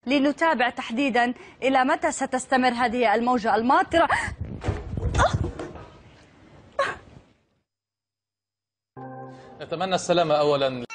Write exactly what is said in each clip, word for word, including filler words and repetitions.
لنتابع تحديدا إلى متى ستستمر هذه الموجة الماطرة. نتمنى السلامة أولا.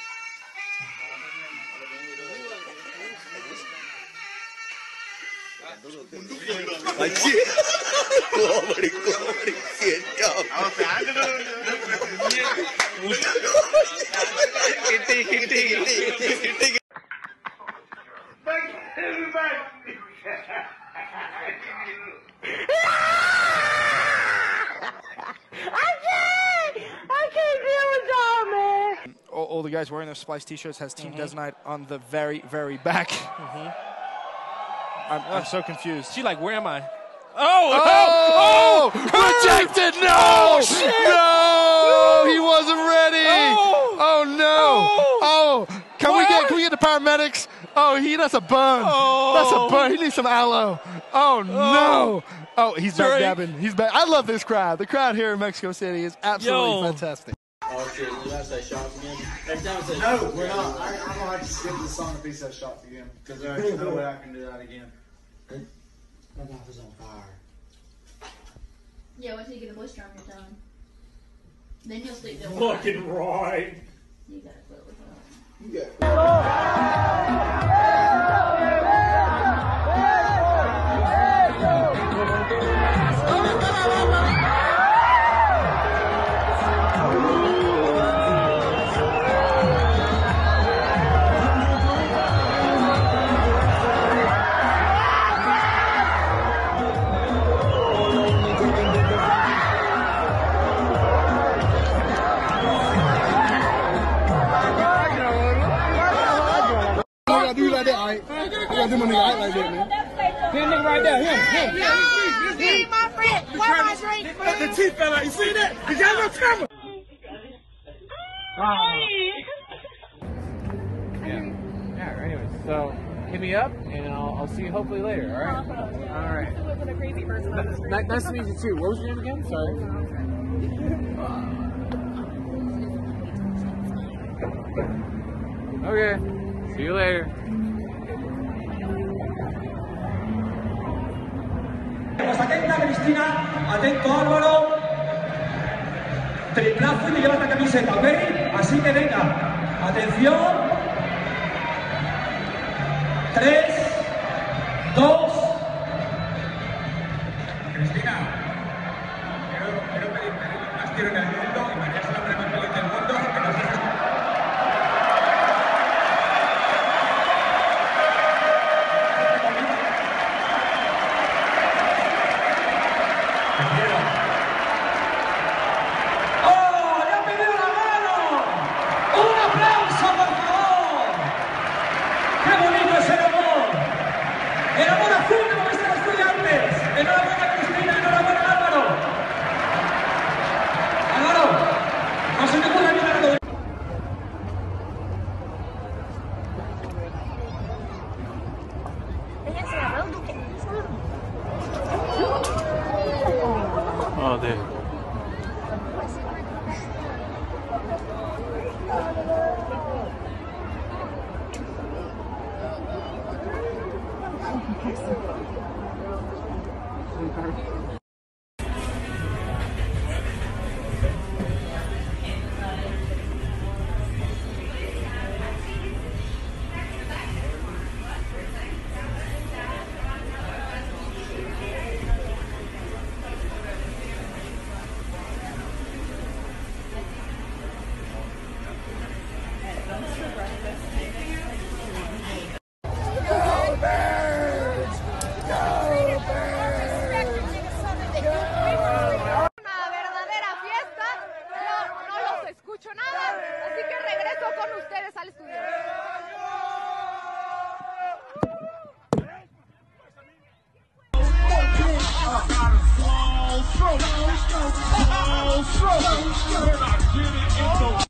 All, all the guys wearing those Splice t-shirts has Team mm-hmm. Desnite on the very, very back. Mm-hmm. I'm, I'm so confused. She like, where am I? Oh! Oh! oh rejected! No! Oh, shit. No! He wasn't ready! Oh, oh no! Oh! oh. Can what? we get can we get the paramedics? Oh, he that's a burn. Oh. That's a burn. He needs some aloe. Oh, oh. no! Oh, he's back dabbing. He's back. I love this crowd. The crowd here in Mexico City is absolutely Yo. fantastic. Oh shit, you gotta say shots again? Every time I say no, we're not. I, I'm gonna have to skip the song if he says shots again. Because there's no way I can do that again. My mouth is on fire. Yeah, wait till you get a blister on your tongue. Then you'll sleep there. Fucking right. You gotta quit with that. You got do like that, alright? I gotta do my nigga act like that, man. Him nigga right there, him, him. See my friend, where my drink? The teeth fell out, you see that? You got no camera. Yeah, yeah, anyways, so hit me up and I'll, I'll see you hopefully later, alright? Alright. Nice, nice to meet you too. What was your name again? Sorry. Okay, see you later. Atenta Cristina, atento Álvaro, triplazo y te llevas la camiseta, ¿ok? Así que venga, atención, tres, dos. Cristina, quiero, quiero pedir, pedir más tiro en el mundo y María se la primera peli del mundo, que no se Oh, 네. Así que regreso con ustedes al estudio.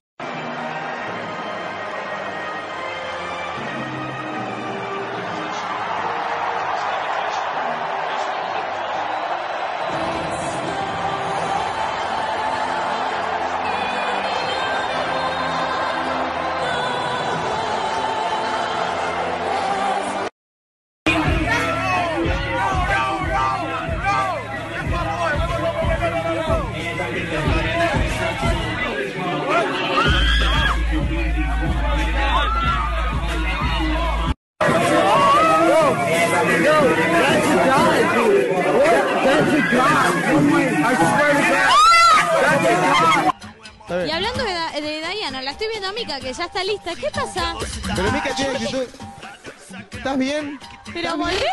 Y hablando de, de Diana, la estoy viendo a Mika, que ya está lista. ¿Qué pasa? Pero Mika tiene actitud. ¿Estás bien? Pero volvé.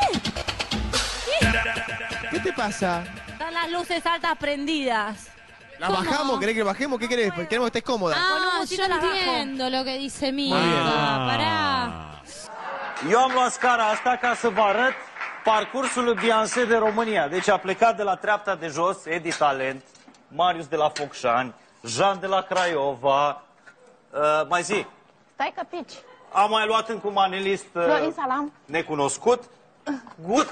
¿Qué te pasa? Están las luces altas prendidas. ¿Las bajamos? ¿Querés que bajemos? ¿Qué querés? Queremos que estés cómoda. Ah, yo entiendo lo que dice Mika. Muy bien. Pará. Eu am luat scara asta ca să vă arăt parcursul lui Beyoncé de România. Deci a plecat de la treapta de jos, Edi Talent, Marius de la Focșani, Jean de la Craiova, uh, mai zi. Stai că pici. Am mai luat încă un manelist uh, Florin Salam. necunoscut. Gut.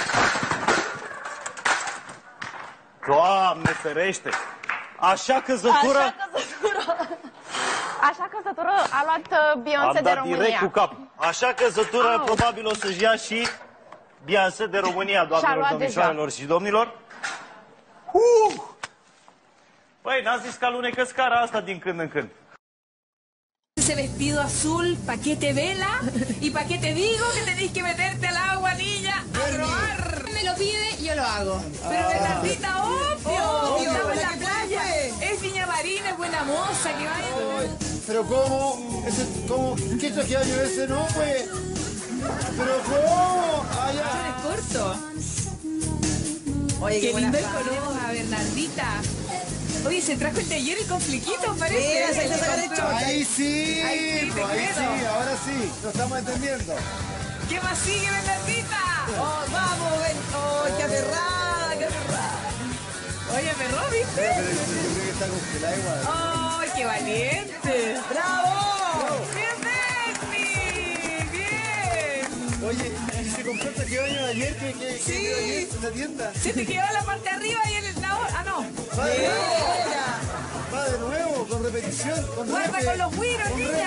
Doamne ferește! Așa căzătură... Așa căzătură. Așa căzătură a luat uh, Beyoncé am de dat România. direct cu cap. Așa căzătură Au. probabil o să-și ia și Beyoncé de România, doamnelor, domnișoarelor și domnilor. Uh! Păi, n-ați zis că alunecă scara asta din când în când. Ese vestido azul, ¿pa' qué te vela? ¿Y pa' qué te digo que tenés que meterte al agua, niña, a probar? Me lo pide, yo lo hago. Pero Bernardita, obvio, Obvio, estamos en ¿la la que playa. fue? Es Viña Marina, es buena moza, que vaya. Pero cómo, ese, cómo, ¿qué traje año ese no, pues? Pero cómo, allá. Es corto. Oye, qué, qué lindo el color a Bernardita. Oye, se trajo el de ayer el confliquito, parece. Sí, ahí sí, ahí sí, pues, ahí sí, ahora sí, lo estamos entendiendo. ¿Qué más sigue, Bernardita? Oh, vamos, ven. Oh, qué aferrada, qué aferrada. Oye, aferró, ¿viste? Pero yo creo que está congelada igual. ¡Oh, qué valiente! ¡Bravo! ¡Bien, Bernie! ¡Bien! Oye, ¿y se compró el traje de baño de ayer que, que, Sí. que ayer en la tienda? Se te quedó la parte de arriba y en el lado. Ah, no. Va de nuevo, va de nuevo, con repetición, con Guarda repe, con los güiros, con niña.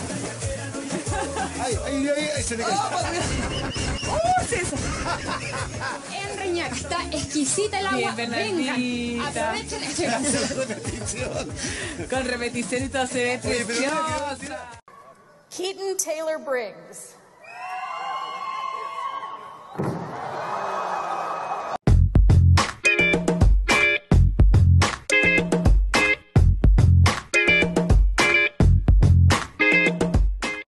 Ay, ahí, ahí, ahí se le cayó. ¡Uh, César! En Reñac está exquisita el agua. Bien, Vengan, Bernardita. aprovechen este repetición. Con repetición y todo se ve Oye, pero mira que- preciosa. Keaton Taylor Briggs,